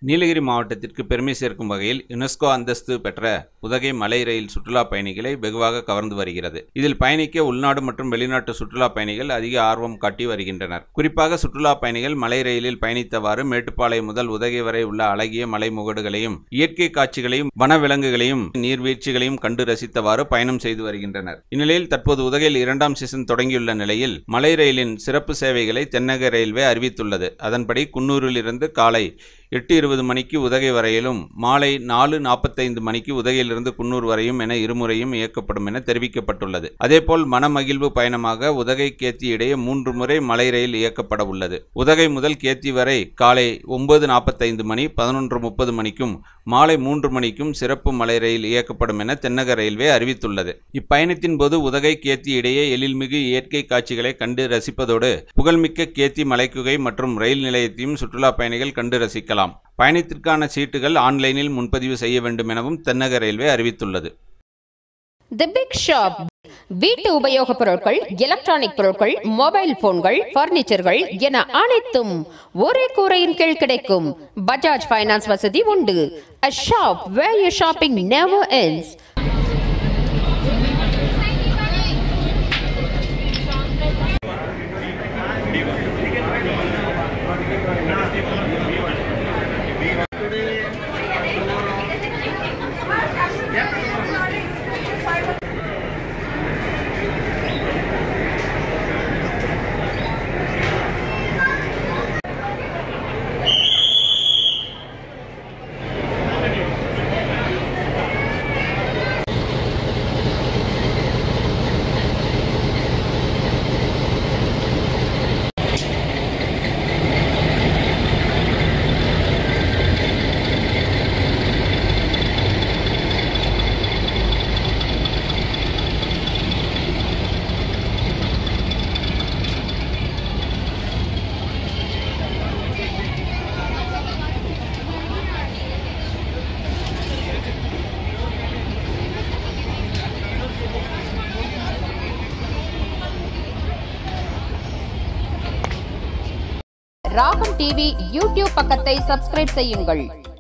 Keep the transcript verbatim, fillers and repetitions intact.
நீலகிரி மாவட்டத்திற்கு பெருமை சேர்க்கும் வகையில் யுனெஸ்கோ அந்தஸ்து பெற்ற உதகை மலை ரயில் சுற்றுலா பயணிகளை வெகுவாக கவர்ந்து வருகிறது. இதில் பயணிக்க உள்நாடு மற்றும் வெளிநாட்டு சுற்றுலா பயணிகள் அதிக ஆர்வம் காட்டி வருகின்றனர். குறிப்பாக சுற்றுலா பயணிகள் மலை ரயிலில் பயணித்தவாறு மேட்டுப்பாளையம் முதல் உதகை வரை உள்ள அழகிய மலை முகடுகளையும் இயற்கை காட்சிகளையும் வனவிலங்குகளையும் நீர்வீழ்ச்சிகளையும் கண்டு ரசித்தவாறு பயணம் செய்து வருகின்றனர். இந்நிலையில் தற்போது உதகையில் இரண்டாம் சீசன் தொடங்கியுள்ள நிலையில் மலை ரயிலின் சிறப்பு சேவைகளை தென்னக ரயில்வே அறிவித்துள்ளது. அதன்படி குன்னூரில் இருந்து காலை எட்டு இருபது மணிக்கு உதகை வரையிலும் மாலை நாலு நாற்பத்தைந்து மணிக்கு உதகையிலிருந்து குன்னூர் வரையும் என இருமுறையும் இயக்கப்படும் என தெரிவிக்கப்பட்டுள்ளது. அதேபோல் மனமகிழ்வு பயணமாக உதகை கேத்தி இடையே மூன்று முறை மலை ரயில் இயக்கப்பட உள்ளது. உதகை முதல் கேத்தி வரை காலை ஒன்பது நாற்பத்தைந்து மணி பதினொன்று முப்பது மணிக்கும் மாலை மூன்று மணிக்கும் சிறப்பு மலை ரயில் இயக்கப்படும் என தென்னக ரயில்வே அறிவித்துள்ளது. இப்பயணத்தின் போது உதகை கேத்தி இடையே எழில்மிகு இயற்கை காட்சிகளை கண்டு ரசிப்பதோடு புகழ்மிக்க கேத்தி மலைக்குகை மற்றும் ரயில் நிலையத்தையும் சுற்றுலா பயணிகள் கண்டு ரசிக்கலாம். பயணத்திற்கான சீட்டுகள் ஆன்லைனில் முன்பதிவு செய்ய வேண்டும் எனவும் தென்னக ரயில்வே அறிவித்துள்ளது. தி பிக் ஷாப் வீட்டு உபயோகப் பொருட்கள், எலக்ட்ரானிக் பொருட்கள், மொபைல் போன்கள், பர்னிச்சர்கள் என அனைத்தும் ஒரே கூரையின் கீழ் கிடைக்கும். பஜாஜ் ஃபைனான்ஸ் வசதி உண்டு. A shop where your shopping never ends. Raagam TV YouTube பக்கத்தை சப்ஸ்கிரைப் செய்யுங்கள்.